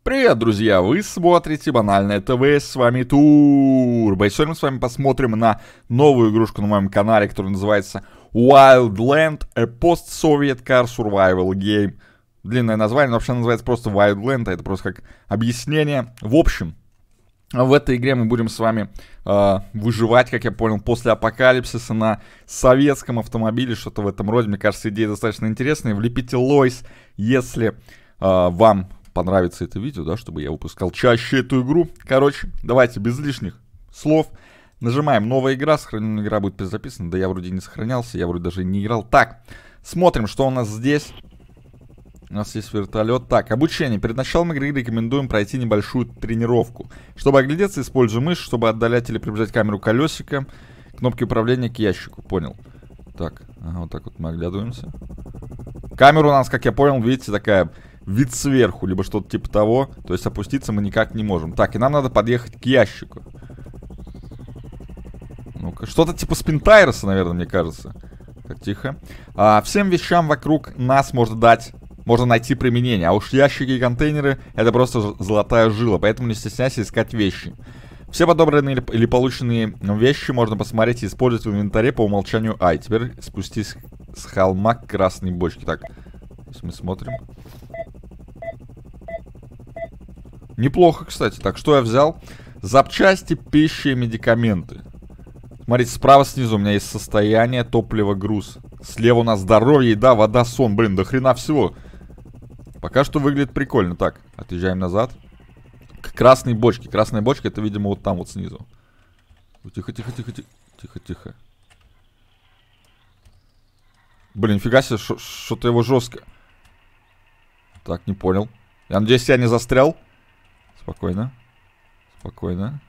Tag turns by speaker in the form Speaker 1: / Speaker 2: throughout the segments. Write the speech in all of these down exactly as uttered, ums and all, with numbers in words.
Speaker 1: Привет, друзья! Вы смотрите Банальное ТВ, с вами Турбо. И сегодня мы с вами посмотрим на новую игрушку на моем канале, которая называется Wildland, a Post-Soviet Car Survival Game. Длинное название, но вообще называется просто Wildland, а это просто как объяснение. В общем, в этой игре мы будем с вами э, выживать, как я понял, после апокалипсиса на советском автомобиле, что-то в этом роде. Мне кажется, идея достаточно интересная. Влепите лойс, если э, вам понравится это видео, да, чтобы я выпускал чаще эту игру. Короче, давайте без лишних слов. Нажимаем «Новая игра», сохраненная игра будет перезаписана. Да я вроде не сохранялся, я вроде даже не играл. Так, смотрим, что у нас здесь. У нас есть вертолет. Так, обучение. Перед началом игры рекомендуем пройти небольшую тренировку. Чтобы оглядеться, используем мышь, чтобы отдалять или приближать камеру колесика. Кнопки управления к ящику. Понял. Так, ага, вот так вот мы оглядываемся. Камера у нас, как я понял, видите, такая... вид сверху, либо что-то типа того. То есть опуститься мы никак не можем. Так, и нам надо подъехать к ящику. Ну-ка, что-то типа спинтайроса, наверное, мне кажется. Так, тихо. А, всем вещам вокруг нас можно дать, можно найти применение. А уж ящики и контейнеры — это просто золотая жила. Поэтому не стесняйся искать вещи. Все подобранные или, или полученные вещи можно посмотреть и использовать в инвентаре по умолчанию Ай. Теперь спустись с холма к красной бочке. Так, мы смотрим. Неплохо, кстати. Так, что я взял? Запчасти, пища и медикаменты. Смотрите, справа снизу у меня есть состояние, топливо, груз. Слева у нас здоровье, еда, вода, сон. Блин, до хрена всего. Пока что выглядит прикольно. Так, отъезжаем назад. К красной бочке. Красная бочка — это, видимо, вот там вот снизу. Тихо, тихо, тихо, тихо. Тихо, тихо. Блин, нифига себе, что-то его жестко. Так, не понял. Я надеюсь, я не застрял. Спокойно. Спокойно.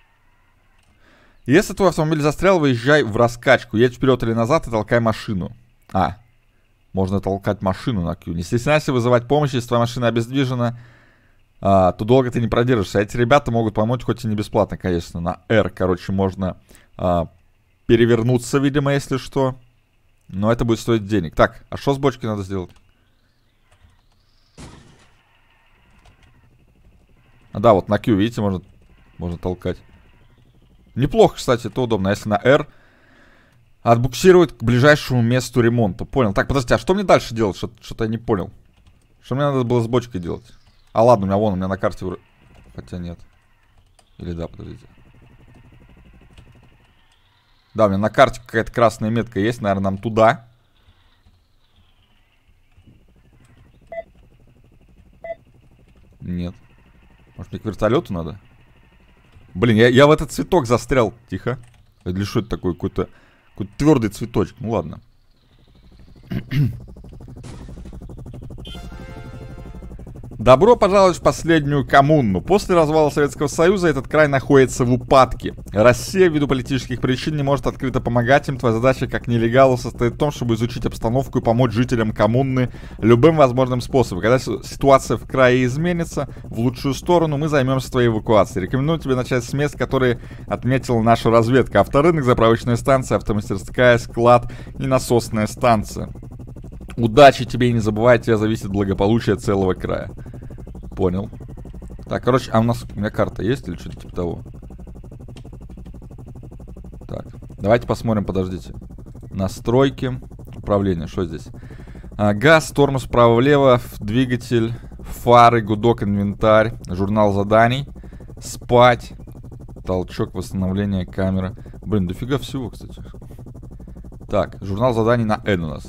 Speaker 1: Если твой автомобиль застрял, выезжай в раскачку. Едь вперед или назад и толкай машину. А, можно толкать машину на Q. Не стесняйся вызывать помощь, если твоя машина обездвижена, а, то долго ты не продержишься. Эти ребята могут помочь, хоть и не бесплатно, конечно. На R, короче, можно а, перевернуться, видимо, если что. Но это будет стоить денег. Так, а что с бочкой надо сделать? А, да, вот на Q, видите, можно, можно толкать. Неплохо, кстати, это удобно. А если на R, отбуксирует к ближайшему месту ремонта. Понял. Так, подождите, а что мне дальше делать? Что-то я не понял. Что мне надо было с бочкой делать? А, ладно, у меня вон, у меня на карте... Хотя нет. Или да, подождите. Да, у меня на карте какая-то красная метка есть. Наверное, нам туда. Нет. Может, мне к вертолету надо? Блин, я, я в этот цветок застрял. Тихо. Или что это такое? Какой-то какой-то твердый цветочек. Ну ладно. Добро пожаловать в последнюю коммуну. После развала Советского Союза этот край находится в упадке. Россия ввиду политических причин не может открыто помогать им. Твоя задача как нелегалу состоит в том, чтобы изучить обстановку и помочь жителям коммуны любым возможным способом. Когда ситуация в крае изменится в лучшую сторону, мы займемся твоей эвакуацией. Рекомендую тебе начать с мест, которые отметила наша разведка. Авторынок, заправочная станция, автомастерская, склад и насосная станция. Удачи тебе и не забывай, от тебя зависит благополучие целого края. Понял. Так, короче, а у нас у меня карта есть или что-то типа того? Так, давайте посмотрим, подождите. Настройки, управление, что здесь? А, газ, тормоз вправо-влево, двигатель, фары, гудок, инвентарь, журнал заданий, спать, толчок, восстановление камеры. Блин, дофига всего, кстати. Так, журнал заданий на N у нас.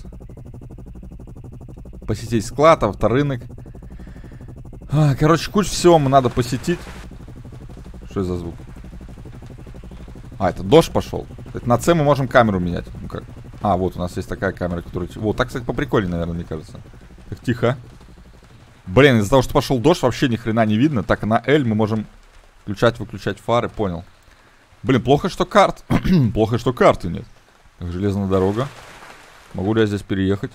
Speaker 1: Посетить склад, авторынок. А, короче, куча всего нам надо посетить. Что это за звук? А, это дождь пошел. Это на С мы можем камеру менять. Ну как? А, вот у нас есть такая камера, которая... Вот так, кстати, поприкольнее, наверное, мне кажется. Так, тихо. Блин, из-за того, что пошел дождь, вообще ни хрена не видно. Так, на L мы можем включать-выключать фары, понял. Блин, плохо, что карт. Плохо, что карты нет. Так, железная дорога. Могу ли я здесь переехать?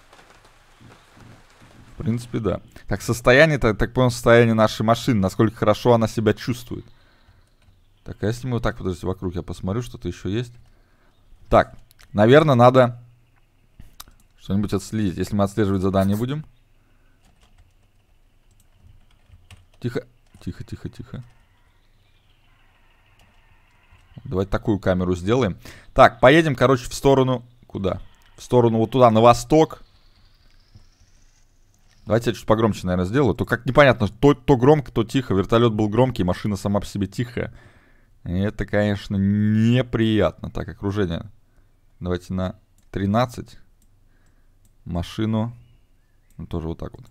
Speaker 1: В принципе, да. Так, состояние, так, так понял, состояние нашей машины. Насколько хорошо она себя чувствует. Так, а если мы вот так, подождите, вокруг я посмотрю, что-то еще есть. Так, наверное, надо что-нибудь отследить. Если мы отслеживать задание будем. Тихо. Тихо, тихо, тихо. Давайте такую камеру сделаем. Так, поедем, короче, в сторону... Куда? В сторону вот туда, на восток. Давайте я чуть погромче, наверное, сделаю. То как непонятно, то, то громко, то тихо. Вертолет был громкий, машина сама по себе тихая. И это, конечно, неприятно. Так, окружение. Давайте на тринадцать. Машину. Ну, тоже вот так вот.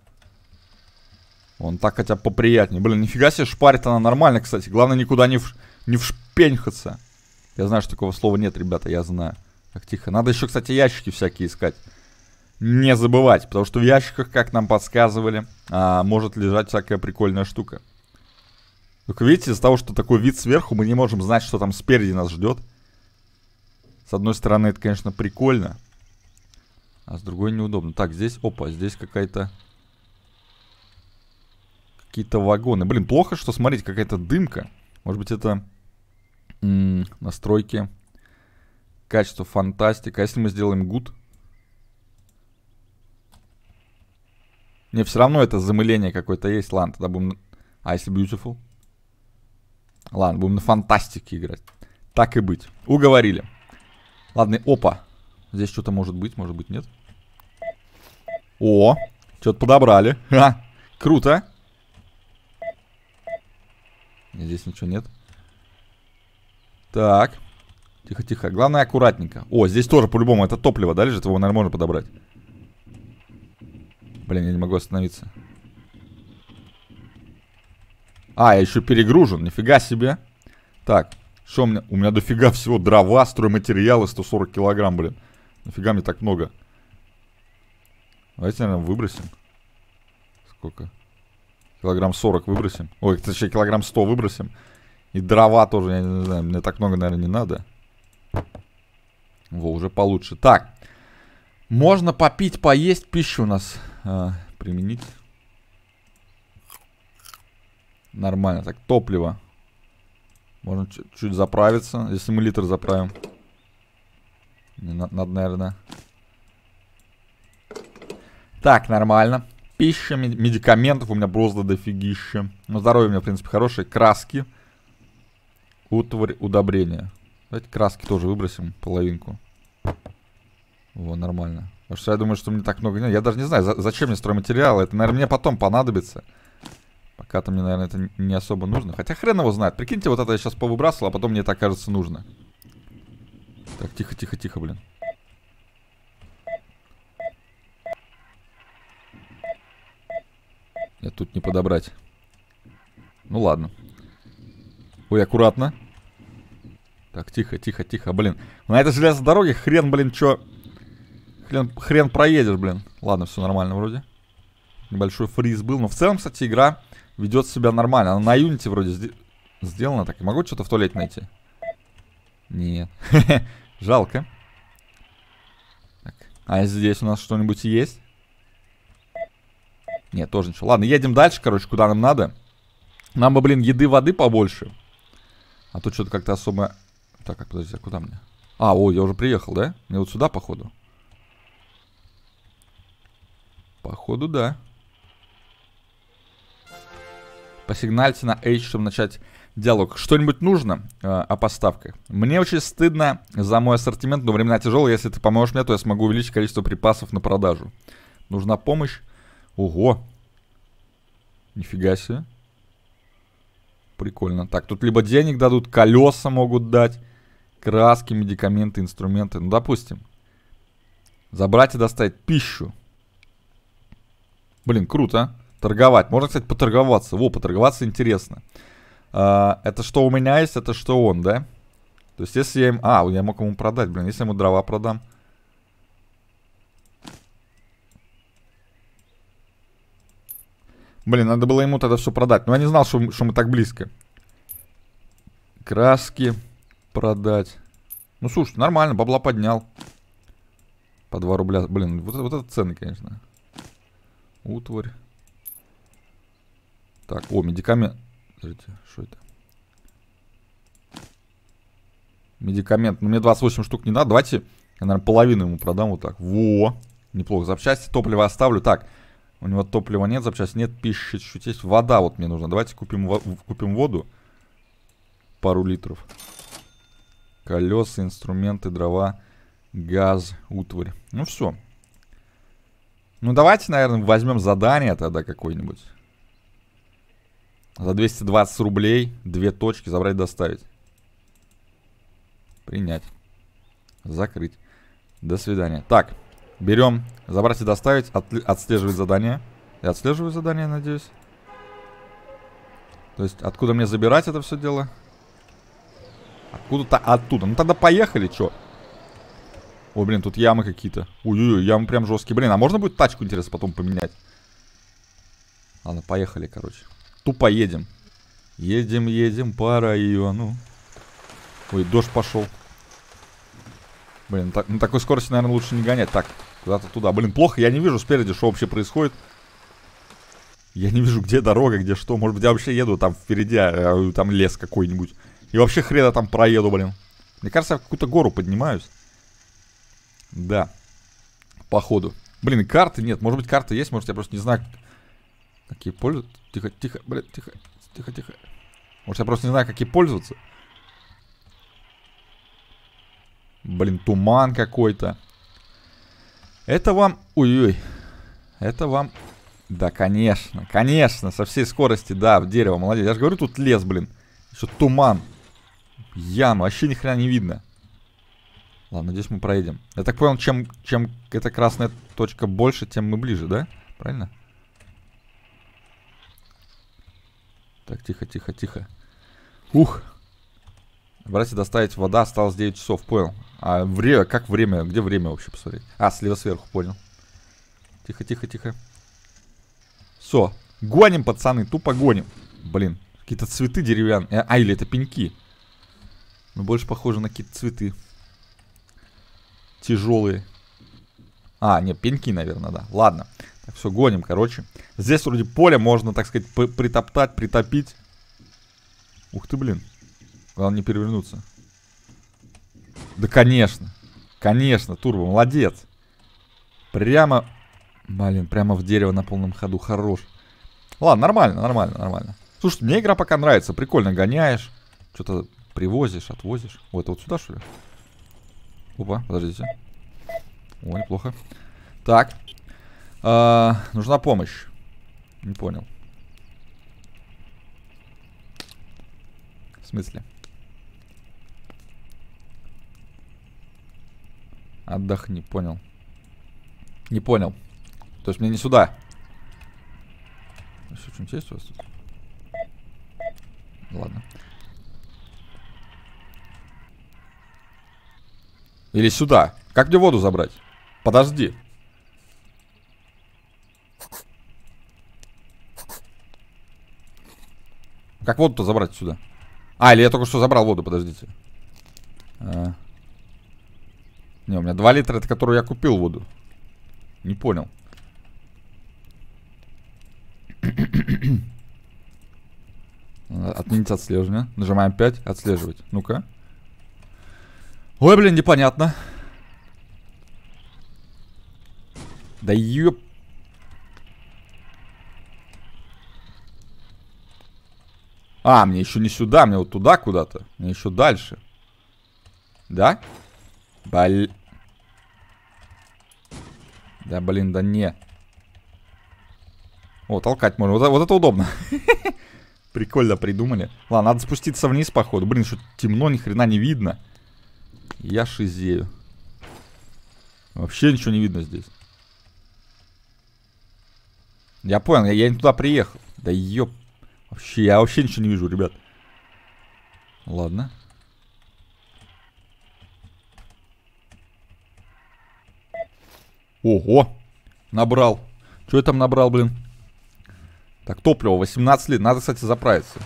Speaker 1: Вон так хотя бы поприятнее. Блин, нифига себе, шпарит она нормально, кстати. Главное, никуда не, в, не вшпеньхаться. Я знаю, что такого слова нет, ребята, я знаю. Так, тихо. Надо еще, кстати, ящики всякие искать. Не забывать, потому что в ящиках, как нам подсказывали, а, может лежать всякая прикольная штука. Только видите, из-за того, что такой вид сверху, мы не можем знать, что там спереди нас ждет. С одной стороны, это, конечно, прикольно. А с другой неудобно. Так, здесь, опа, здесь какая-то... Какие-то вагоны. Блин, плохо, что, смотрите, какая-то дымка. Может быть, это м-м, настройки. Качество, фантастика. А если мы сделаем good? Не, все равно это замыление какое-то есть. Ладно, тогда будем... А если beautiful? Ладно, будем на фантастике играть. Так и быть. Уговорили. Ладно, опа. Здесь что-то может быть, может быть нет. О, что-то подобрали. Ха, круто. Здесь ничего нет. Так. Тихо-тихо. Главное, аккуратненько. О, здесь тоже по-любому это топливо, да, лежит? Его, наверное, можно подобрать. Блин, я не могу остановиться. А, я еще перегружен. Нифига себе. Так, что у меня? У меня дофига всего. Дрова, стройматериалы, сто сорок килограмм, блин. Нафига мне так много? Давайте, наверное, выбросим. Сколько? Килограмм сорок выбросим. Ой, точнее, килограмм сто выбросим. И дрова тоже, я не знаю, мне так много, наверное, не надо. Во, уже получше. Так. Можно попить, поесть, пищу у нас а, применить. Нормально. Так, топливо. Можно чуть-чуть заправиться, если мы литр заправим. Надо, наверное. Так, нормально. Пища, медикаментов у меня просто дофигища. Но здоровье у меня, в принципе, хорошее. Краски. Утварь, удобрения. Давайте краски тоже выбросим, половинку. Во, нормально. Потому что я думаю, что мне так много нет. Я даже не знаю, за зачем мне стройматериалы. Это, наверное, мне потом понадобится. Пока-то мне, наверное, это не особо нужно. Хотя хрен его знает. Прикиньте, вот это я сейчас повыбрасывал, а потом мне это окажется нужно. Так, тихо-тихо-тихо, блин. Нет, тут не подобрать. Ну ладно. Ой, аккуратно. Так, тихо, тихо, тихо, блин. На этой железной дороге хрен, блин, чё... Хрен, хрен проедешь, блин. Ладно, все нормально вроде. Небольшой фриз был. Но в целом, кстати, игра ведет себя нормально. Она на Unity вроде сделана. Так, я могу что-то в туалете найти? Нет. Жалко. Так. А здесь у нас что-нибудь есть? Нет, тоже ничего. Ладно, едем дальше, короче, куда нам надо. Нам бы, блин, еды, воды побольше. А то что-то как-то особо... Так, а подожди, а куда мне? А, ой, я уже приехал, да? Мне вот сюда, походу. Походу, да. Посигнальте на H, чтобы начать диалог. Что-нибудь нужно э, о поставках? Мне очень стыдно за мой ассортимент, но времена тяжелые. Если ты поможешь мне, то я смогу увеличить количество припасов на продажу. Нужна помощь? Ого. Нифига себе. Прикольно. Так, тут либо денег дадут, колеса могут дать, краски, медикаменты, инструменты. Ну, допустим. Забрать и доставить пищу. Блин, круто. Торговать. Можно, кстати, поторговаться. Во, поторговаться интересно. А, это что у меня есть, это что он, да? То есть, если я им... А, я мог ему продать, блин. Если я ему дрова продам. Блин, надо было ему тогда все продать. Но я не знал, что, что мы так близко. Краски продать. Ну, слушай, нормально, бабла поднял. По два рубля. Блин, вот, вот это цены, конечно. Утварь. Так, о, медикамент. Смотрите, что это? Медикамент. Ну, мне двадцать восемь штук не надо. Давайте я, наверное, половину ему продам вот так. Во! Неплохо. Запчасти, топливо оставлю. Так, У него топлива нет, запчасти нет, пищи чуть-чуть есть. Вода вот мне нужна. Давайте купим, купим воду. Пару литров. Колеса, инструменты, дрова, газ, утварь. Ну все. Ну давайте, наверное, возьмем задание тогда какое-нибудь. За двести двадцать рублей. Две точки. Забрать, доставить. Принять. Закрыть. До свидания. Так. Берем. Забрать и доставить. От, отслеживать задание. Я отслеживаю задание, надеюсь. То есть, откуда мне забирать это все дело? Откуда-то оттуда. Ну тогда поехали, чё? Ой, блин, тут ямы какие-то. Ой-ой-ой, ямы прям жесткие. Блин, а можно будет тачку, интересно, потом поменять? Ладно, поехали, короче. Тупо едем. Едем, едем по району. Ой, дождь пошел. Блин, так, на такой скорости, наверное, лучше не гонять. Так, куда-то туда. Блин, плохо, я не вижу спереди, что вообще происходит. Я не вижу, где дорога, где что. Может быть, я вообще еду там впереди, а, там лес какой-нибудь. И вообще хрена там проеду, блин. Мне кажется, я в какую-то гору поднимаюсь. Да. Походу. Блин, карты нет. Может быть, карты есть, может, я просто не знаю, какие пользуются. Тихо, тихо, блин, тихо, тихо, тихо. Может, я просто не знаю, какие пользоваться. Блин, туман какой-то. Это вам... Ой-ой. Это вам... Да, конечно, конечно, со всей скорости, да, в дерево, молодец. Я же говорю, тут лес, блин. Еще туман. Яма, вообще ни хрена не видно. Ладно, здесь мы проедем. Я так понял, чем, чем эта красная точка больше, тем мы ближе, да? Правильно? Так, тихо, тихо, тихо. Ух. Брать и доставить вода, осталось девять часов, понял. А время, как время, где время вообще посмотреть? А, слева сверху, понял. Тихо, тихо, тихо. Все, гоним, пацаны, тупо гоним. Блин, какие-то цветы деревянные. А, или это пеньки. Ну, больше похоже на какие-то цветы. Тяжелые. А, нет, пеньки, наверное, да. Ладно. Так, все, гоним, короче. Здесь вроде поле можно, так сказать, притоптать, притопить. Ух ты, блин. Главное не перевернуться. Да, конечно. Конечно, турбо, молодец. Прямо... Блин, прямо в дерево на полном ходу. Хорош. Ладно, нормально, нормально, нормально. Слушай, мне игра пока нравится. Прикольно гоняешь. Что-то привозишь, отвозишь. О, это вот сюда, что ли? Опа, подождите. О, неплохо. Так. А, нужна помощь. Не понял. В смысле? Отдохни, понял. Не понял. То есть мне не сюда. Еще что-нибудь есть у вас тут? Ладно. Или сюда. Как мне воду забрать? Подожди. Как воду-то забрать сюда? А, или я только что забрал воду, подождите. А. Не, у меня два литра, это которую я купил воду. Не понял. Отменить отслеживание. Нажимаем пять, отслеживать. Ну-ка. Ой, блин, непонятно. Да ёп. А, мне еще не сюда, мне вот туда куда-то. Мне еще дальше. Да? Блин. Да, блин, да не. О, толкать можно. Вот, вот это удобно. Прикольно придумали. Ладно, надо спуститься вниз, походу. Блин, что темно, ни хрена не видно. Я шизею. Вообще ничего не видно здесь. Я понял, я, я не туда приехал. Да ёп. Вообще, я вообще ничего не вижу, ребят. Ладно. Ого. Набрал. Что я там набрал, блин? Так, топливо, восемнадцать литров. Надо, кстати, заправиться.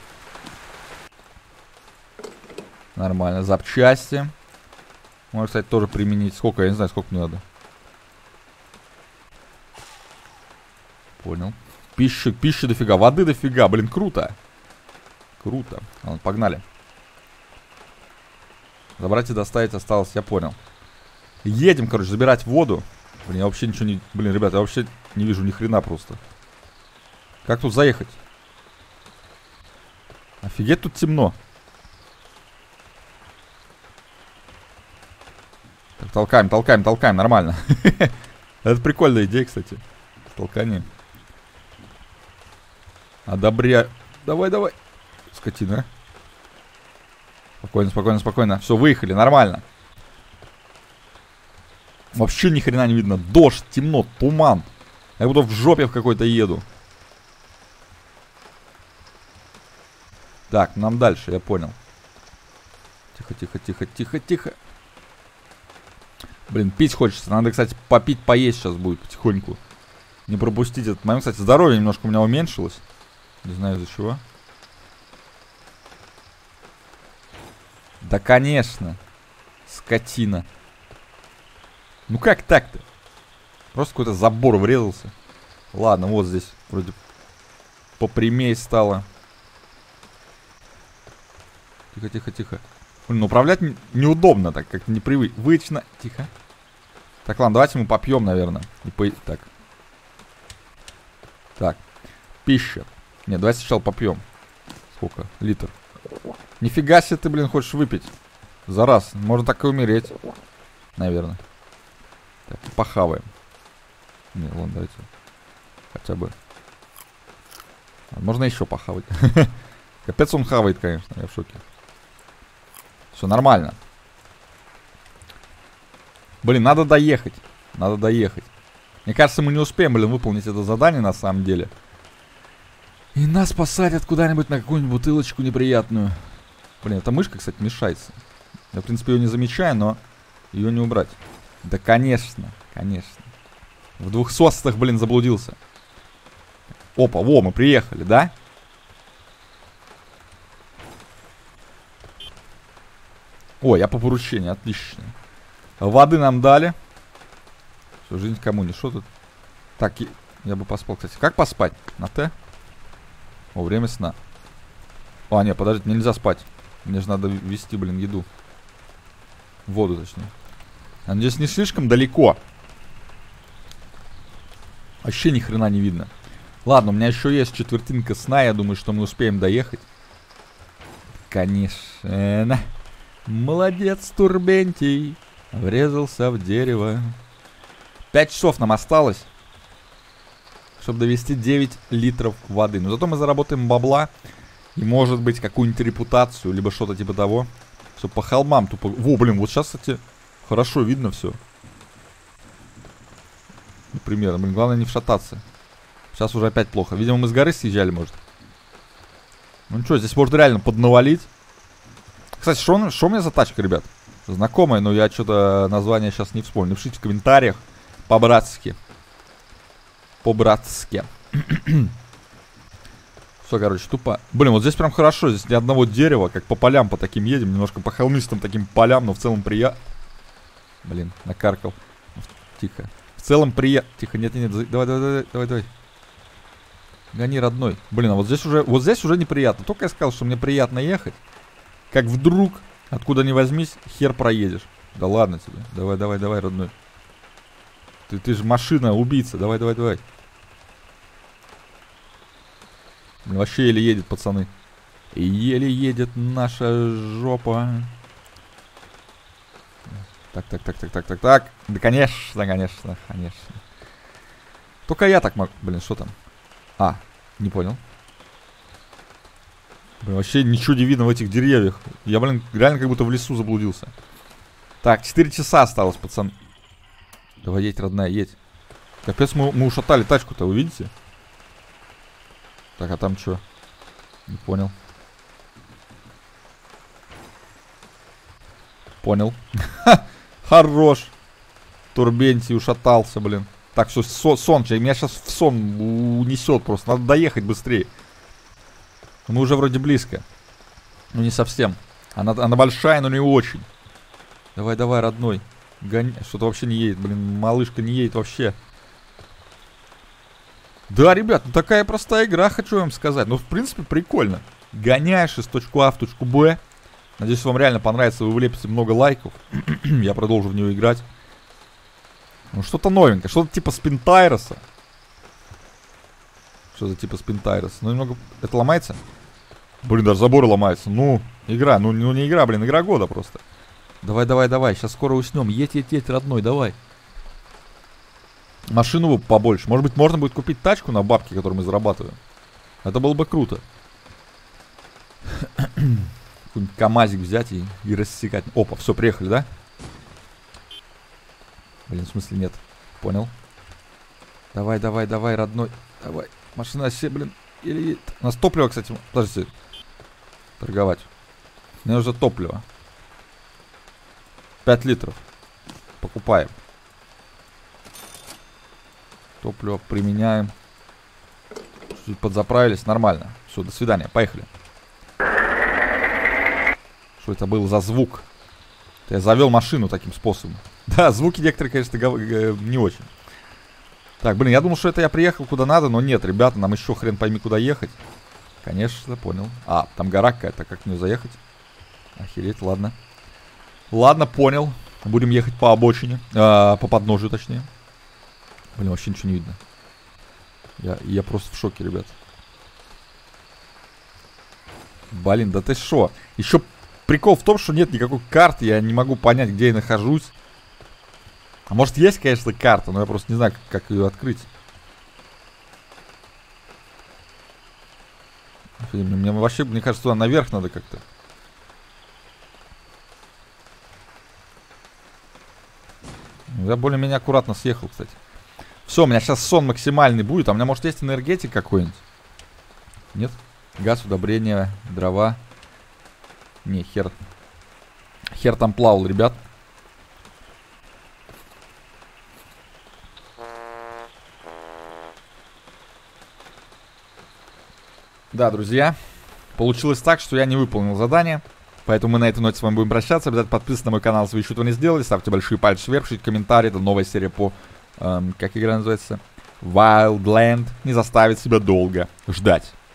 Speaker 1: Нормально. Запчасти. Можно, кстати, тоже применить. Сколько? Я не знаю, сколько мне надо. Понял. Пищи, пищи дофига. Воды дофига. Блин, круто. Круто. Ладно, погнали. Забрать и доставить осталось, я понял. Едем, короче, забирать воду. Блин, я вообще ничего не... Блин, ребята, я вообще не вижу ни хрена просто. Как тут заехать? Офигеть, тут темно. Так, толкаем, толкаем, толкаем, нормально. Это прикольная идея, кстати. Толкание. Одобряю. Давай, давай. Скотина. Спокойно, спокойно, спокойно. Все, выехали, нормально. Вообще ни хрена не видно. Дождь, темно, туман. Я будто в жопе в какой-то еду. Так, нам дальше, я понял. Тихо, тихо, тихо, тихо, тихо. Блин, пить хочется. Надо, кстати, попить, поесть сейчас будет потихоньку. Не пропустить этот момент. Кстати, здоровье немножко у меня уменьшилось. Не знаю из-за чего. Да, конечно. Скотина. Ну как так-то? Просто какой-то забор врезался. Ладно, вот здесь вроде попрямей стало. Тихо, тихо, тихо. Блин, ну управлять неудобно так, как-то непривычно. Тихо. Так, ладно, давайте мы попьем, наверное. И по... Так. Так. Пища. Нет, давайте сначала попьем. Сколько? Литр. Нифига себе ты, блин, хочешь выпить. За раз. Можно так и умереть. Наверное. Так, похаваем. Не, ладно, давайте. Хотя бы. Можно еще похавать. Капец он хавает, конечно. Я в шоке. Все нормально. Блин, надо доехать. Надо доехать. Мне кажется, мы не успеем, блин, выполнить это задание на самом деле. И нас посадят куда-нибудь на какую-нибудь бутылочку неприятную. Блин, эта мышка, кстати, мешается. Я, в принципе, ее не замечаю, но ее не убрать. Да, конечно, конечно. В двухсотых, блин, заблудился. Опа, во, мы приехали, да? О, я по поручению, отлично. Воды нам дали. Все, жизнь кому не что тут. Так, я бы поспал, кстати. Как поспать? На Т? О, время сна. О, нет, подождите, нельзя спать. Мне же надо вести, блин, еду. Воду, точнее. Я надеюсь, не слишком далеко. Вообще ни хрена не видно. Ладно, у меня еще есть четвертинка сна. Я думаю, что мы успеем доехать. Конечно. Молодец, Турбентий. Врезался в дерево. Пять часов нам осталось, чтобы довести девять литров воды. Но зато мы заработаем бабла. И, может быть, какую-нибудь репутацию, либо что-то типа того. Все по холмам тупо. Во, блин, вот сейчас, кстати, хорошо видно все. Например, блин, главное не вшататься. Сейчас уже опять плохо. Видимо, мы с горы съезжали, может. Ну что, здесь можно реально поднавалить. Кстати, что у меня за тачка, ребят? Знакомая, но я что-то название сейчас не вспомню. Напишите в комментариях. По-братски. По-братски. Все, короче, тупо. Блин, вот здесь прям хорошо. Здесь ни одного дерева. Как по полям по таким едем. Немножко по холмистым таким полям. Но в целом приятно. Блин, накаркал. Тихо. В целом приятно. Тихо, нет, нет, нет. Давай, давай, давай, давай, давай. Гони, родной. Блин, а вот здесь уже, вот здесь уже неприятно. Только я сказал, что мне приятно ехать. Как вдруг, откуда ни возьмись, хер проедешь. Да ладно тебе. Давай, давай, давай, родной. Ты, ты же машина, убийца. Давай, давай, давай. Вообще еле едет, пацаны. Еле едет наша жопа. Так, так, так, так, так, так, так. Да, конечно, конечно, конечно. Только я так могу. Блин, что там? А, не понял. Блин, вообще ничего не видно в этих деревьях. Я, блин, реально как будто в лесу заблудился. Так, четыре часа осталось, пацан. Давай, едь, родная, едь. Капец, мы, мы ушатали тачку-то, вы видите? Так, а там что? Не понял. Понял. Хорош. Турбентий ушатался, блин. Так, все, со, сон, меня сейчас в сон унесет просто. Надо доехать быстрее. Мы уже вроде близко. Ну, не совсем. Она, она большая, но не очень. Давай, давай, родной. Гони. Что-то вообще не едет, блин. Малышка не едет вообще. Да, ребят, ну такая простая игра, хочу вам сказать. Ну, в принципе, прикольно. Гоняешь из точки А в точку Б. Надеюсь, вам реально понравится. Вы вылепите много лайков. Я продолжу в нее играть. Ну что-то новенькое, что-то типа Спинтайроса. Что-то типа Спинтайроса. Ну немного... Это ломается? Блин, даже заборы ломаются. Ну, игра, ну, ну не игра, блин, игра года просто. Давай, давай, давай, сейчас скоро уснем. Едь, едь, едь, родной, давай. Машину побольше. Может быть, можно будет купить тачку на бабки, которые мы зарабатываем. Это было бы круто. Какой-нибудь КамАЗик взять и, и рассекать. Опа, все, приехали, да? Блин, в смысле нет. Понял. Давай, давай, давай, родной. Давай. Машина все, блин. Или... У нас топливо, кстати. Подождите. Торговать. Мне нужно топливо. пять литров. Покупаем. Топливо применяем. Чуть подзаправились. Нормально. Все, до свидания. Поехали. Что это был за звук? Это я завел машину таким способом. Да, звуки некоторые, конечно, не очень. Так, блин, я думал, что это я приехал куда надо, но нет, ребята, нам еще хрен пойми куда ехать. Конечно, понял. А, там гора какая-то, как в нее заехать? Охереть, ладно. Ладно, понял. Будем ехать по обочине, а, по подножию точнее. Блин, вообще ничего не видно. Я, я просто в шоке, ребят. Блин, да ты шо? Еще прикол в том, что нет никакой карты, я не могу понять, где я нахожусь. А может есть, конечно, карта, но я просто не знаю, как, как ее открыть. Мне вообще, мне кажется, туда наверх надо как-то. Я более-менее аккуратно съехал, кстати. Все, у меня сейчас сон максимальный будет. А у меня, может, есть энергетик какой-нибудь? Нет? Газ, удобрения, дрова. Не, хер. Хер там плавал, ребят. Да, друзья, получилось так, что я не выполнил задание. Поэтому мы на этой ноте с вами будем прощаться. Обязательно подписывайтесь на мой канал, если вы еще этого не сделали. Ставьте большие пальцы вверх, пишите комментарии. Это новая серия по... Эм, как игра называется? Wildland. Не заставит себя долго ждать.